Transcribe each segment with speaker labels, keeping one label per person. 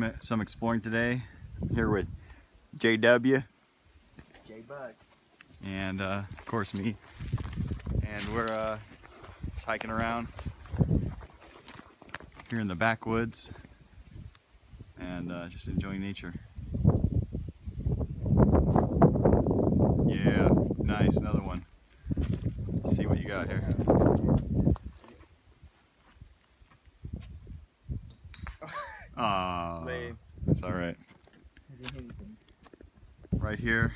Speaker 1: some exploring today. Here with JW.
Speaker 2: J-Buck.
Speaker 1: And of course me. And we're just hiking around here in the backwoods and just enjoying nature. Yeah, nice, another one. Let's see what you got here. Ah, that's all right. Right here,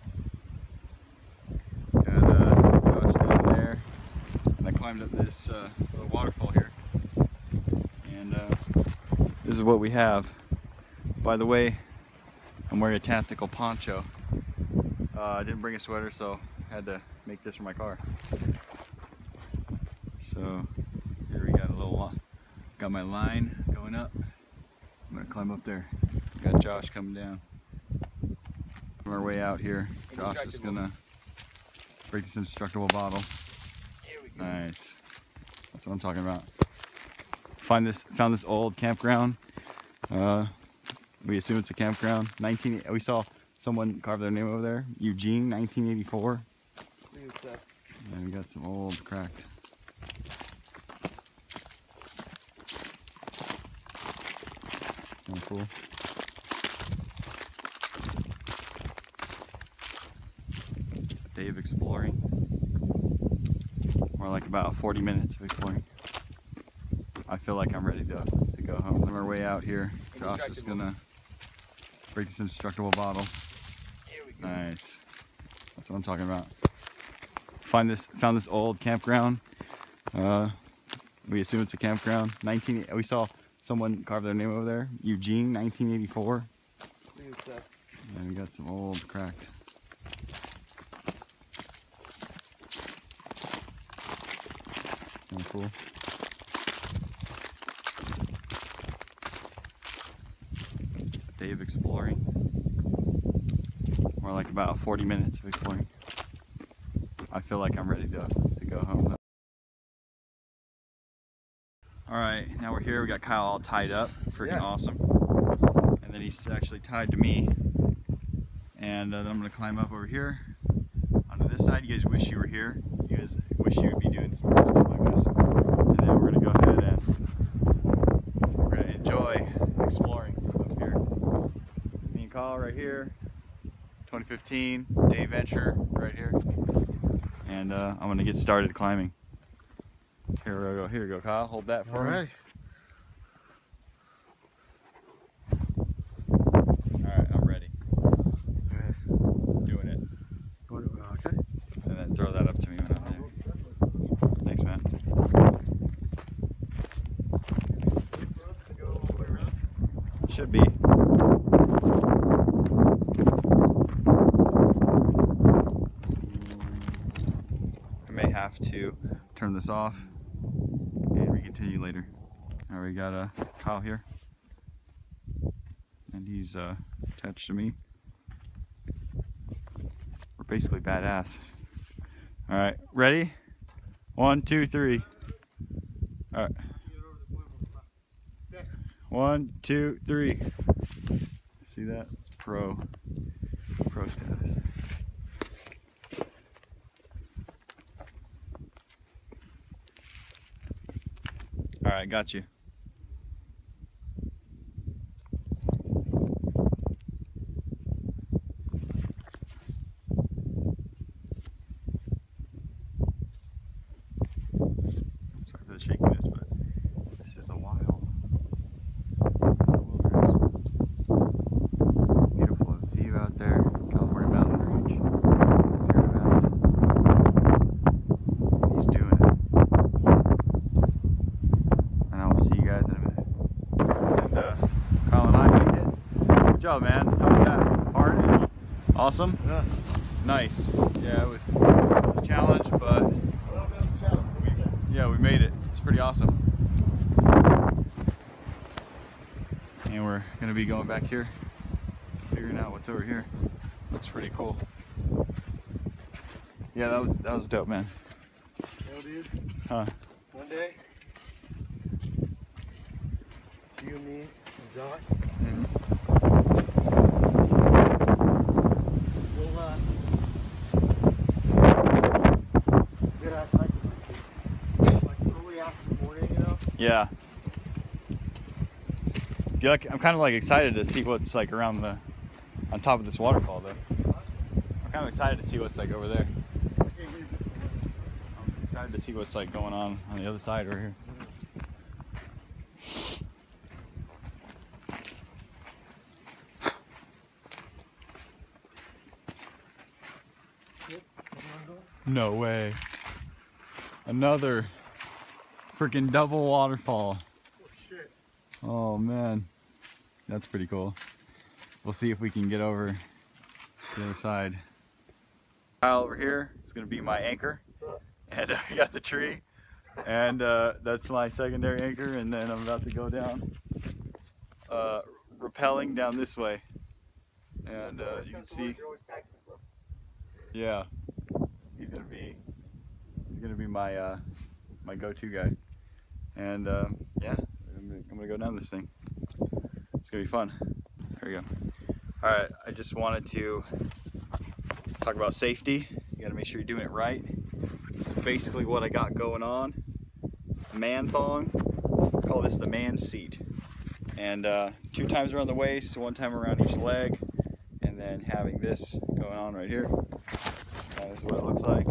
Speaker 1: got Josh down there, and I climbed up this little waterfall here, and this is what we have. By the way, I'm wearing a tactical poncho. I didn't bring a sweater, so I had to make this for my car. So here we got a little, got my line going up. I'm gonna climb up there. Got Josh coming down. On our way out here, Josh is gonna break this indestructible bottle. Nice. That's what I'm talking about. Found this old campground. We assume it's a campground. We saw someone carve their name over there. Eugene, 1984. And we got some old cracked. Cool. Day of exploring. More like about 40 minutes of exploring. I feel like I'm ready to go home. On our way out here, Josh is gonna break this indestructible bottle. Nice. That's what I'm talking about. Found this old campground. We assume it's a campground. We saw someone carve their name over there. Eugene, 1984. And we got some old cracked. Cool. Day of exploring. More like about 40 minutes of exploring. I feel like I'm ready to go home. Alright, now we're here. We got Kyle all tied up. Freaking awesome. And then he's actually tied to me. And then I'm going to climb up over here onto this side. You guys wish you were here. You guys wish you would be doing some stuff like this. And then we're going to go ahead and we're going to enjoy exploring up here. Me and Kyle right here. 2015 day venture right here. And I'm going to get started climbing. Here we go, Kyle. Hold that for me. Alright, I'm ready. Doing it.
Speaker 2: Okay.
Speaker 1: And then throw that up to me when I'm there. Thanks, man. Should be. I may have to turn this off. Continue later. Alright, we got Kyle here, and he's attached to me. We're basically badass. Alright, ready? 1, 2, 3. Alright. 1, 2, 3. See that? It's pro status. Alright, got you. Sorry for the shakiness, but this is the wild. Beautiful view out there, California mountain range. Sierra Nevadas. He's doing it. And I will see you guys in a minute. And Kyle and I made it. Good job, man. How was that? Hard? Awesome?
Speaker 2: Yeah.
Speaker 1: Nice. Yeah, it was a challenge, but we made it. It's pretty awesome. And we're gonna be going back here, figuring out what's over here. Looks pretty cool. Yeah, that was dope, man.
Speaker 2: Yo, dude.
Speaker 1: Huh?
Speaker 2: One day, you, me, and Josh,
Speaker 1: Mm-hmm. Yeah. Dude, I'm kind of like excited to see what's like around the, on top of this waterfall though. I'm kind of excited to see what's like over there. I'm excited to see what's like going on the other side over here. No way. Another freaking double waterfall.
Speaker 2: Oh shit.
Speaker 1: Oh man. That's pretty cool. We'll see if we can get over to the other side. Kyle over here is going to be my anchor. And I got the tree. And that's my secondary anchor. And then I'm about to go down, rappelling down this way. And you can see, yeah, he's gonna be my my go-to guy. And yeah, I'm gonna go down this thing. It's gonna be fun. There we go. All right, I just wanted to talk about safety. You gotta make sure you're doing it right. This is basically what I got going on. Man thong. I call this the man seat. And 2 times around the waist, 1 time around each leg, and then having this going on right here. That is what it looks like.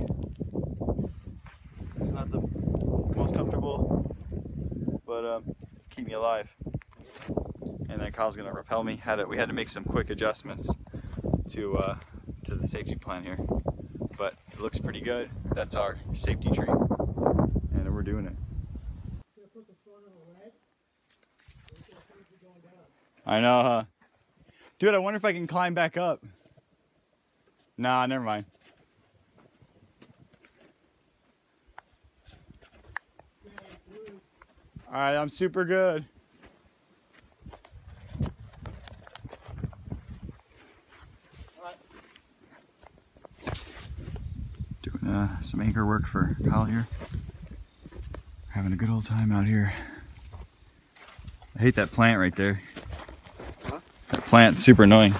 Speaker 1: It's not the most comfortable, but keep me alive. And then Kyle's gonna rappel me. We had to make some quick adjustments to the safety plan here, but it looks pretty good. That's our safety tree, and we're doing it. I know, huh? Dude, I wonder if I can climb back up. Nah, never mind. All right, I'm super good. Doing some anchor work for Kyle here. Having a good old time out here. I hate that plant right there. Huh? That plant's super annoying.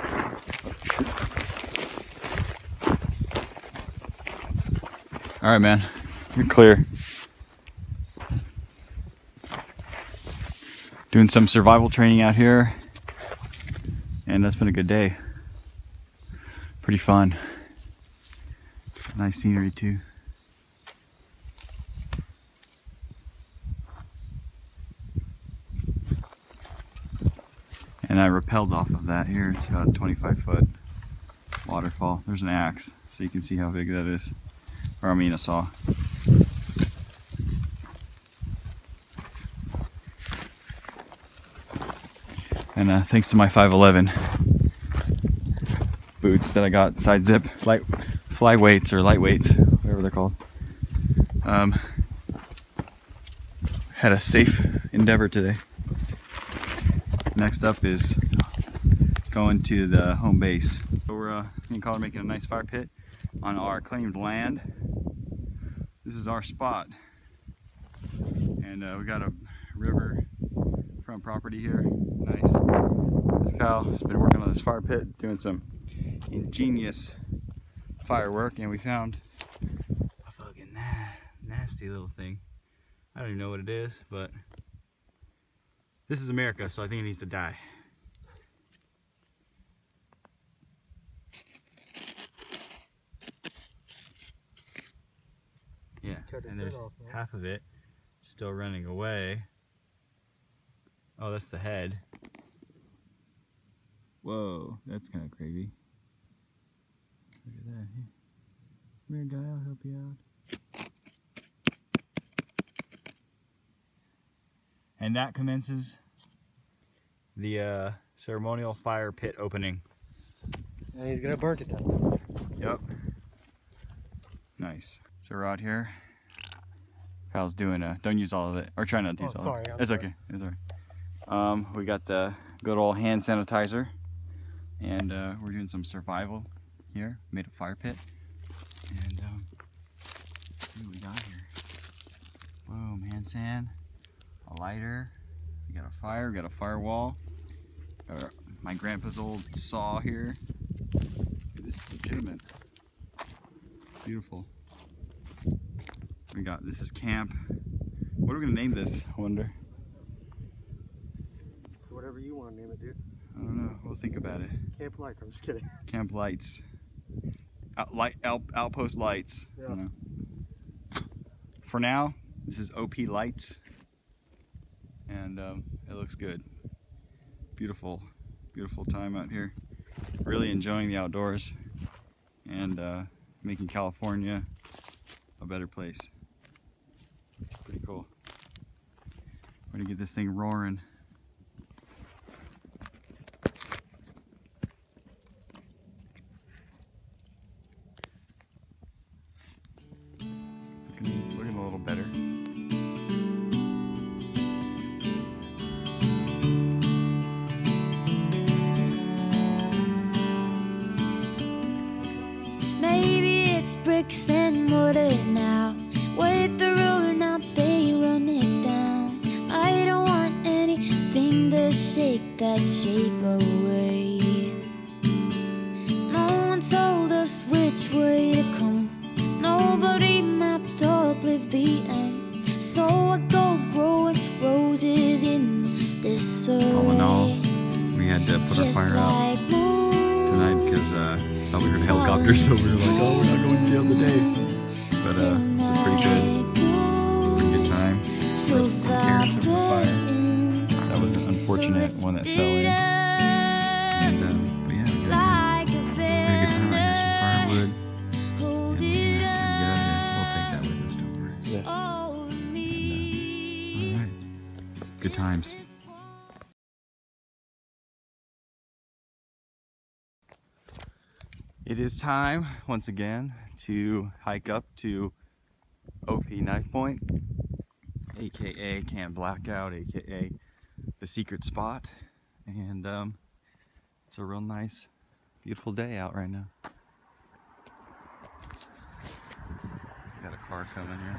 Speaker 1: All right, man, you're clear. Doing some survival training out here, and that's been a good day. Pretty fun. Nice scenery too. And I rappelled off of that here. It's about a 25-foot waterfall. There's an axe, so you can see how big that is. Or I mean a saw. And thanks to my 511 boots that I got side zip, fly weights or light weights, whatever they're called. Had a safe endeavor today. Next up is going to the home base. So we're me and Colin making a nice fire pit on our claimed land. This is our spot, and we got a river front property here. Nice. There's Kyle. He's been working on this fire pit, doing some ingenious firework, and we found a fucking nasty little thing. I don't even know what it is, but this is America, so I think it needs to die. Yeah, and there's half of it still running away. Oh, that's the head. Whoa, that's kind of crazy. Look at that. Come here, guy, I'll help you out. And that commences the ceremonial fire pit opening.
Speaker 2: And he's gonna burn it down.
Speaker 1: Yep. Nice. So we're out here. Kyle's doing don't use all of it, or try not to use all of it. It's okay. It's alright. We got the good old hand sanitizer, and we're doing some survival here. Made a fire pit, and what do we got here? Boom, hand sand, a lighter. We got a fire. We got a firewall. My grandpa's old saw here. This is legitimate. Beautiful. This is camp. What are we gonna name this? I wonder.
Speaker 2: Whatever you want to name it, dude.
Speaker 1: I don't know. We'll think about it.
Speaker 2: Camp Lights. I'm just kidding.
Speaker 1: Camp Lights. Outpost Lights.
Speaker 2: Yeah.
Speaker 1: You know. For now, this is OP Lights, and it looks good. Beautiful, beautiful time out here. Really enjoying the outdoors and making California a better place. Pretty cool. We're gonna get this thing roaring. Looking a little better.
Speaker 3: Maybe it's bricks and mortar now. With the road now they run it down. I don't want anything to shake that shape away. No one told us which way to come. Nobody mapped oblivion. So I go growing roses in disarray.
Speaker 1: All in all, we had to put our fire out tonight because thought we were in helicopters, so we were like, oh, we're not going to jail today. But it was pretty good. Pretty good time. Lit some carrots over the fire. That was an unfortunate one that fell in. And but yeah, we had a good time. I got some firewood. And we're gonna get out of here. We'll take that with us, don't worry.
Speaker 2: Yeah.
Speaker 1: Alright. Good times. It is time once again to hike up to OP Knife Point, aka Camp Blackout, aka the secret spot, and it's a real nice, beautiful day out right now. Got a car coming here.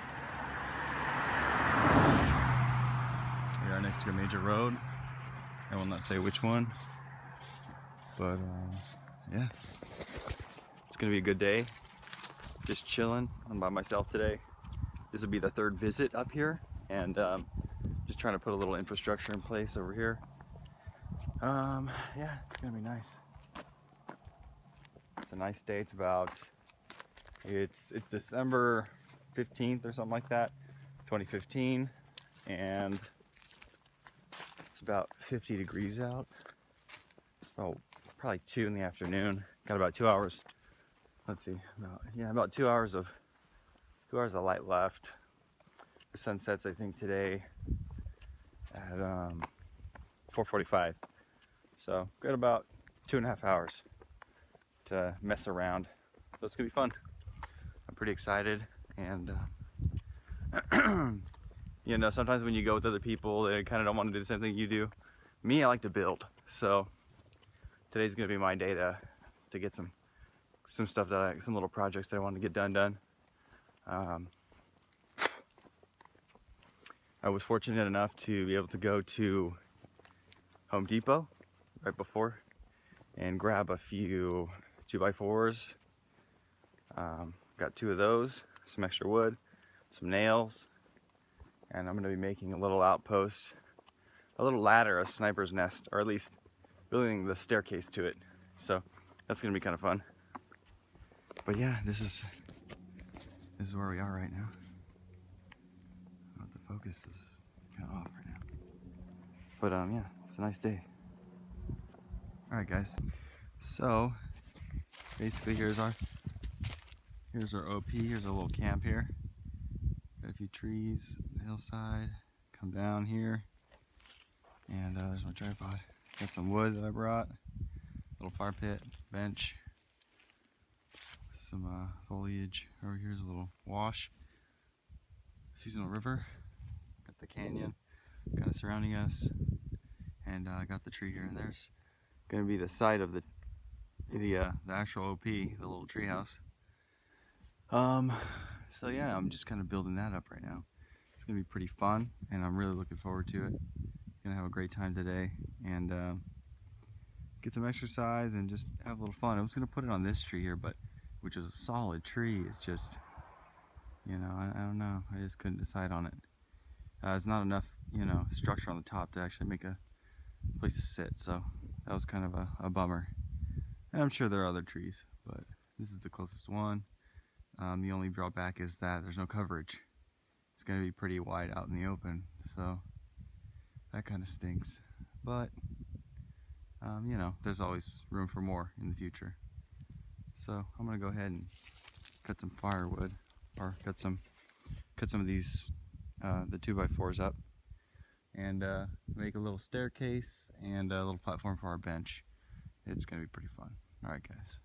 Speaker 1: We are next to a major road. I will not say which one, but yeah. It's gonna be a good day. Just chilling. I'm by myself today. This will be the third visit up here, and just trying to put a little infrastructure in place over here. Yeah, it's gonna be nice. It's a nice day. It's December 15th or something like that, 2015, and it's about 50 degrees out. Oh, probably 2 in the afternoon. Got about 2 hours. Let's see, about 2 hours of light left. The sun sets, I think, today at 4:45. So got about 2.5 hours to mess around. So it's gonna be fun. I'm pretty excited, and you know, sometimes when you go with other people, they kind of don't want to do the same thing you do. Me, I like to build, so today's gonna be my day to get some stuff some little projects that I want to get done. I was fortunate enough to be able to go to Home Depot right before and grab a few 2x4s. Got 2 of those, some extra wood, some nails, and I'm going to be making a little outpost, a little ladder, a sniper's nest, or at least building the staircase to it. So that's going to be kind of fun. But yeah, this is where we are right now. The focus is kind of off right now. But yeah, it's a nice day. All right, guys. So basically, here's our OP. Here's a little camp here. Got a few trees, hillside. Come down here, and there's my tripod. Got some wood that I brought. Little fire pit, bench. Some foliage. Over here's a little wash. Seasonal river. Got the canyon kind of surrounding us, and I got the tree here. And there's going to be the site of the actual OP, the little tree house. So yeah, I'm just kind of building that up right now. It's gonna be pretty fun, and I'm really looking forward to it. Gonna have a great time today, and get some exercise and just have a little fun. I was gonna put it on this tree here, but which is a solid tree. It's just, you know, I don't know. I just couldn't decide on it. there's not enough, you know, structure on the top to actually make a place to sit. So that was kind of a bummer. And I'm sure there are other trees, but this is the closest one. The only drawback is that there's no coverage. It's going to be pretty wide out in the open, so that kind of stinks. But you know, there's always room for more in the future. So I'm going to go ahead and cut some firewood, or cut some of these the 2x4s up, and make a little staircase and a little platform for our bench. It's going to be pretty fun. All right, guys.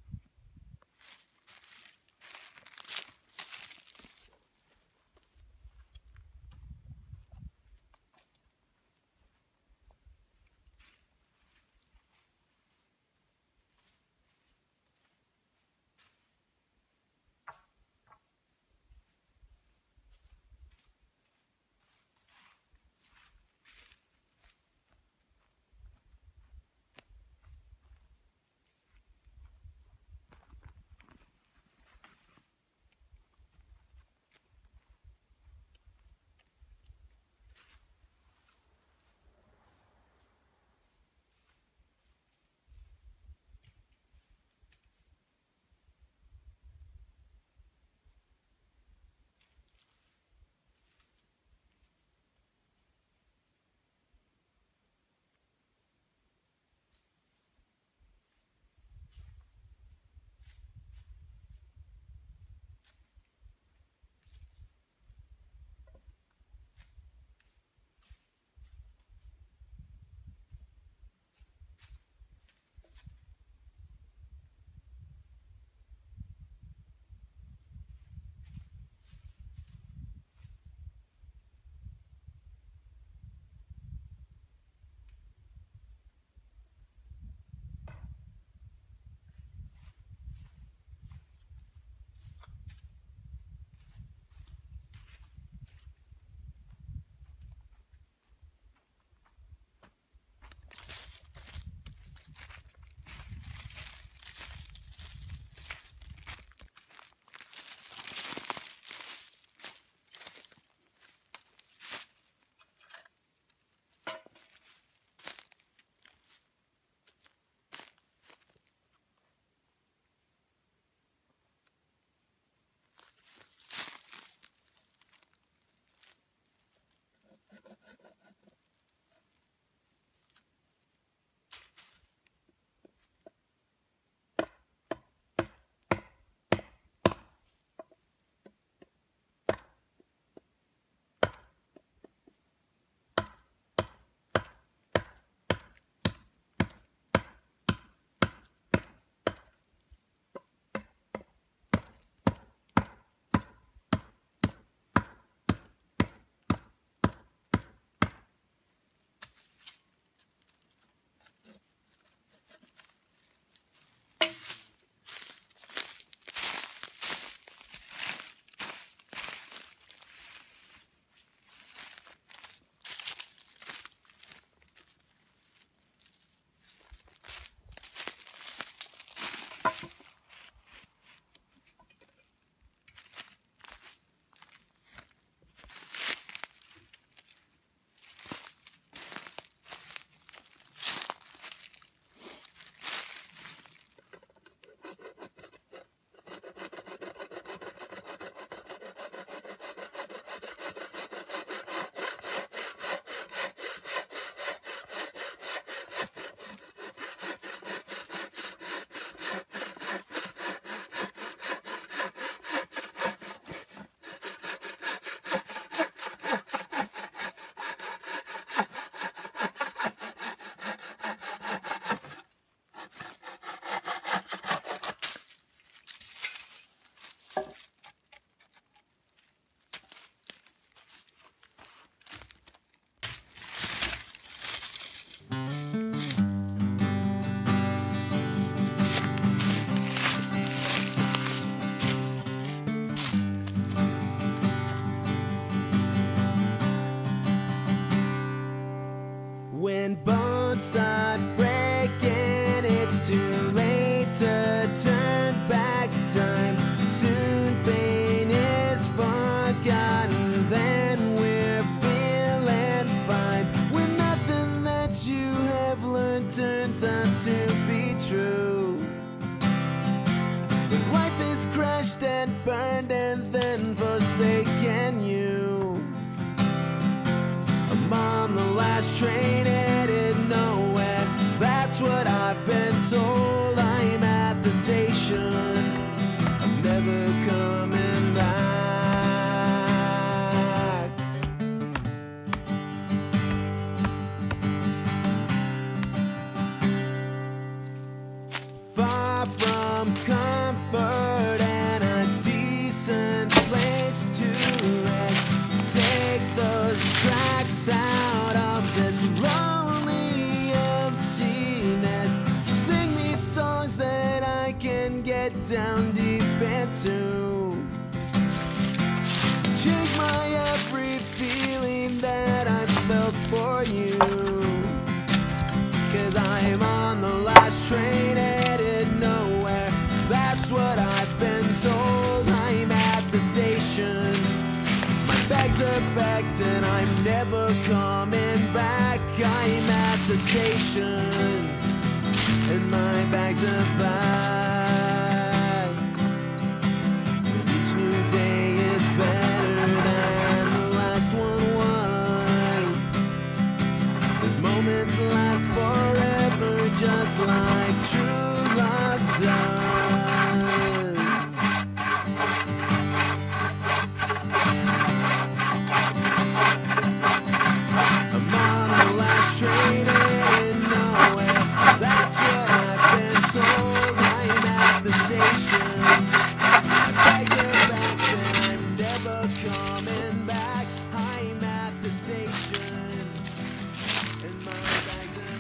Speaker 4: When bones start breaking, it's too late to turn back time. Soon pain is forgotten, then we're feeling last train headed nowhere. That's what I've been told. I'm at the station, I'm never coming back. Far from comfort and a decent place to rest, take those tracks out of this lonely emptiness. Sing me songs that I can get down deep into. Change my every feeling that I've felt for you. 'Cause I'm on the last train headed nowhere. That's what I've been told. I'm at the station, my bags are packed and I'm never coming back. I'm at the station and my bags are packed. And each new day is better than the last one was. Those moments last forever, just like true love does. I'm on the last train headed nowhere. That's what I've been told. I'm at the station, my bags are packed and I'm never coming back. I'm at the station and my bags are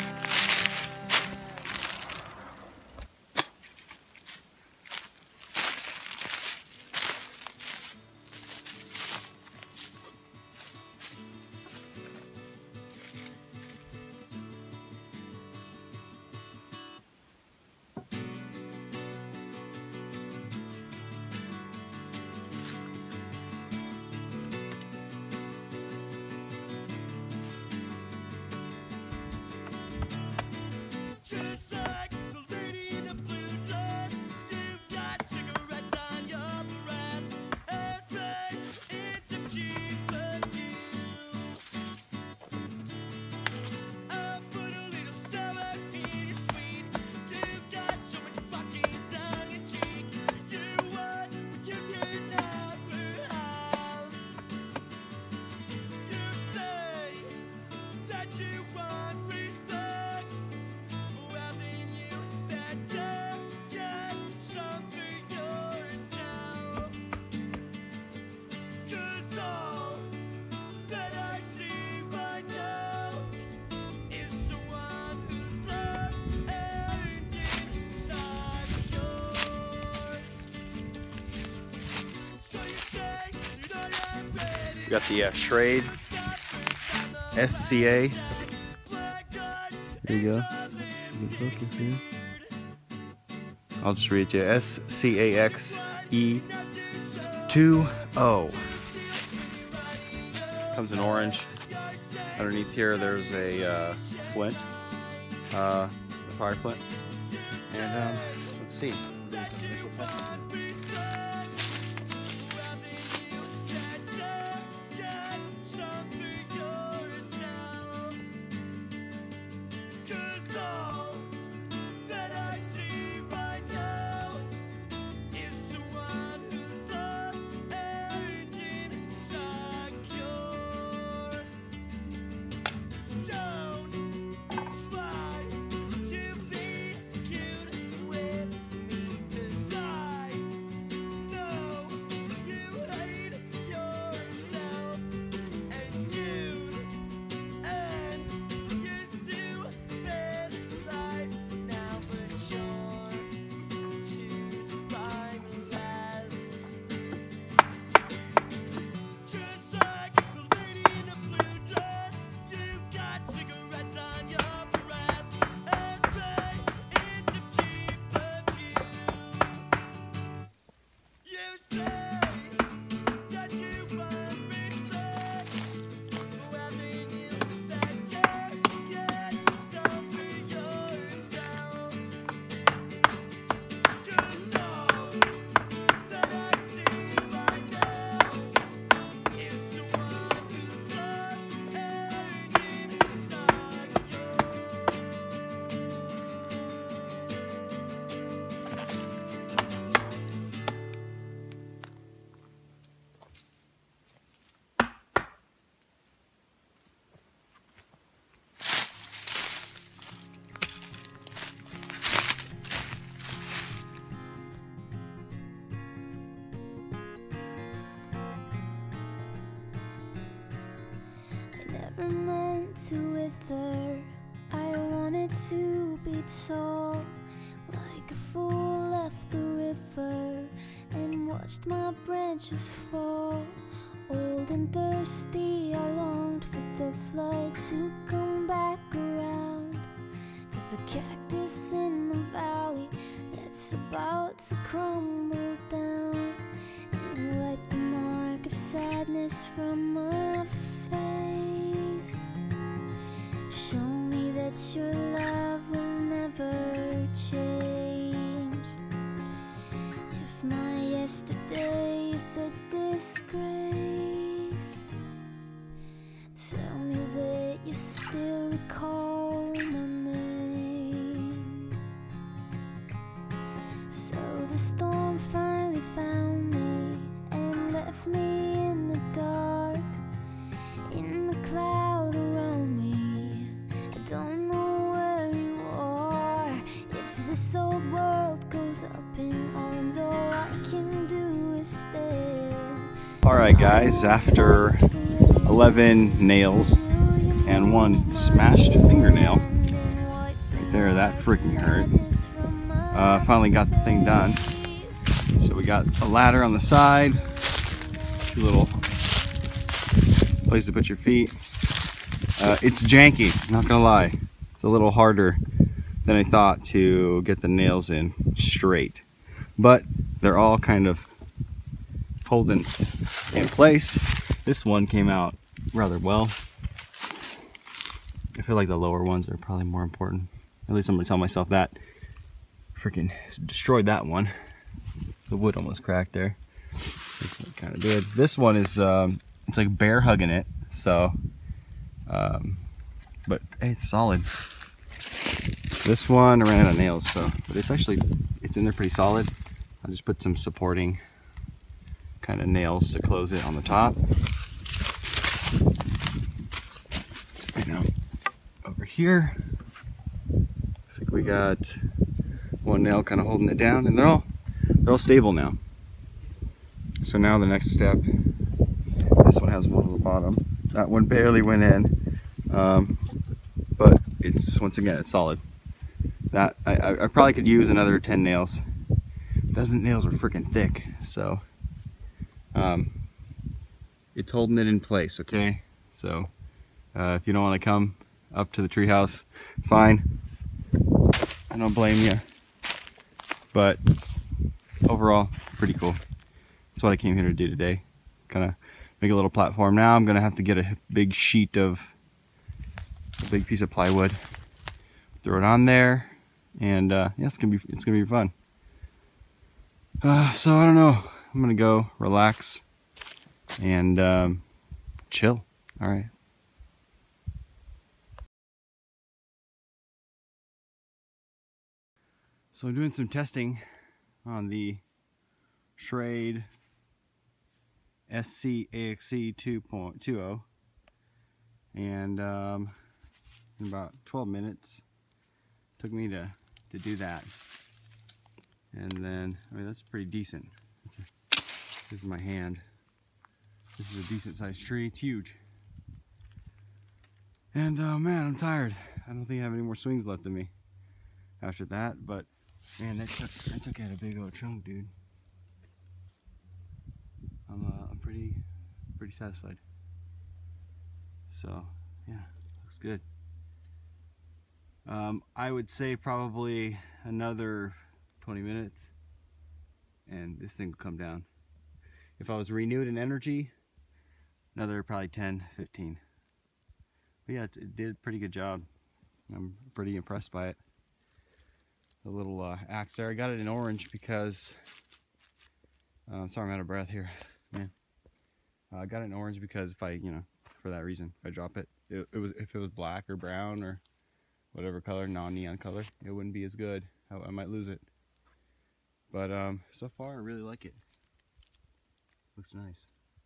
Speaker 5: Just like the lady in the blue dress, you've got cigarettes on your breath. Everything into cheap perfume. I put a little sour in your sweet. You've got so much fucking tongue in cheek. You want what you can never have. You say that you want respect. Well, then you better get something yourself. 'Cause all that I see right now is someone who's lost and inside yours. So you say you know you're ready.
Speaker 1: We got the Schrade SCA. There you go. You can focus here. I'll just read it to you. SCAXE20. Comes in orange. Underneath here, there's a flint, the fire flint. And let's see.
Speaker 5: Try to be cute with me, 'cause I
Speaker 3: to wither. I wanted to be tall, like a fool left the river and watched my branches fall. Old and thirsty, I longed for the flood to come back around to the cactus in the valley that's about to crumble down and wipe the mark of sadness from my face. Show me that your love will never change. If my yesterday is a disgrace, tell me that you still recall my name. So the storm finally found me and left me in the dark, in the cloud around me. I don't know where you are. If this old world goes up in arms, all I can do is stare.
Speaker 1: Alright guys, after 11 nails and one smashed fingernail, right there, that freaking hurt. Finally got the thing done. So we got a ladder on the side, two little place to put your feet. It's janky, not gonna lie. It's a little harder than I thought to get the nails in straight, but they're all kind of holding in place. This one came out rather well. I feel like the lower ones are probably more important. At least I'm gonna tell myself that. Freaking destroyed that one. The wood almost cracked there. This one kind of did. This one is it's like bear hugging it. So, but hey, it's solid. This one I ran out of nails, so but it's in there pretty solid. I just put some supporting kind of nails to close it on the top. And now over here, looks like we got one nail kind of holding it down, and they're all stable now. So now the next step, this one has one on the bottom. That one barely went in, but it's, once again, it's solid. That I probably could use another 10 nails. Those nails are freaking thick, so it's holding it in place. Okay, so if you don't want to come up to the treehouse, fine. I don't blame you, but overall, pretty cool. That's what I came here to do today. Kind of make a little platform. Now I'm gonna have to get a big piece of plywood, throw it on there, and yeah, it's gonna be fun. So I don't know. I'm gonna go relax and chill. All right. So I'm doing some testing on the Schrade SC-AXE 2.20, and in about 12 minutes took me to do that. And then, I mean, that's pretty decent. This is my hand. This is a decent sized tree. It's huge. And man, I'm tired. I don't think I have any more swings left in me after that, but man, that took out a big old chunk, dude. I'm pretty satisfied. So yeah, looks good. I would say probably another 20 minutes and this thing will come down. If I was renewed in energy, another probably 10, 15. But yeah, it did a pretty good job. I'm pretty impressed by it. The little axe there, I got it in orange because sorry, I'm out of breath here, man. I got it in orange because if I, you know, for that reason, if I drop it, if it was black or brown or whatever color, non-neon color, it wouldn't be as good. I might lose it. But so far I really like it. Looks nice.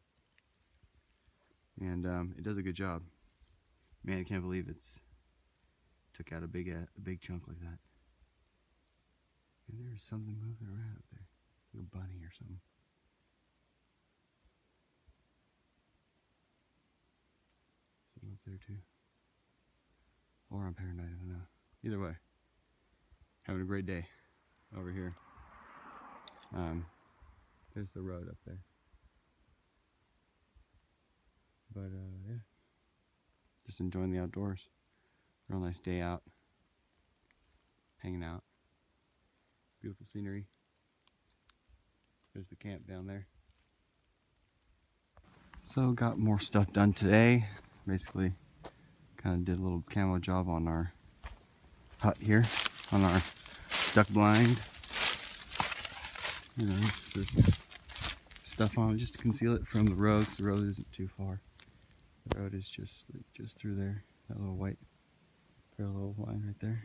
Speaker 1: And it does a good job. Man, I can't believe took out a big chunk like that. And there's something moving around up there. Like a bunny or something. Something up there too. or on Paradise, I don't know. Either way, having a great day over here. There's the road up there. But yeah, just enjoying the outdoors. Real nice day out, hanging out. Beautiful scenery. There's the camp down there. So got more stuff done today. Basically, kind of did a little camo job on our hut here, on our duck blind. You know, there's stuff on it just to conceal it from the road, 'cause the road isn't too far. The road is just through there. That little white parallel line right there.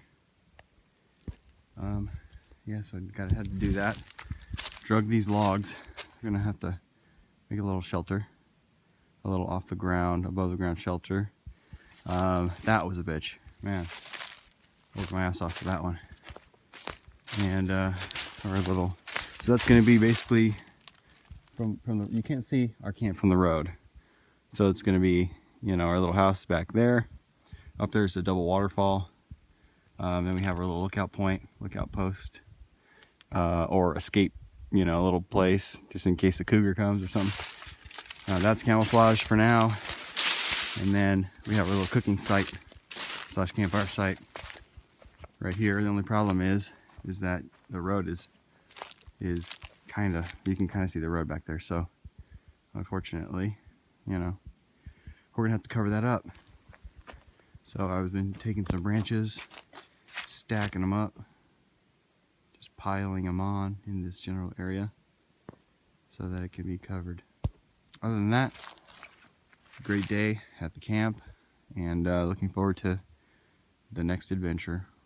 Speaker 1: Yeah, so I had to do that. Drug these logs. We're gonna have to make a little shelter, a little off the ground, above the ground shelter. That was a bitch, man. Worked my ass off for that one. And our little, so that's gonna be basically from the, you can't see our camp from the road. So it's gonna be, you know, our little house back there. Up there's a double waterfall. Then we have our little lookout point, lookout post, or escape, you know, a little place just in case a cougar comes or something. That's camouflage for now. And then we have our little cooking site / campfire site right here. The only problem is that the road is kind of, you can kind of see the road back there. So unfortunately, you know, we're gonna have to cover that up. So I've been taking some branches, stacking them up, just piling them on in this general area so that it can be covered. Other than that, great day at the camp, and looking forward to the next adventure.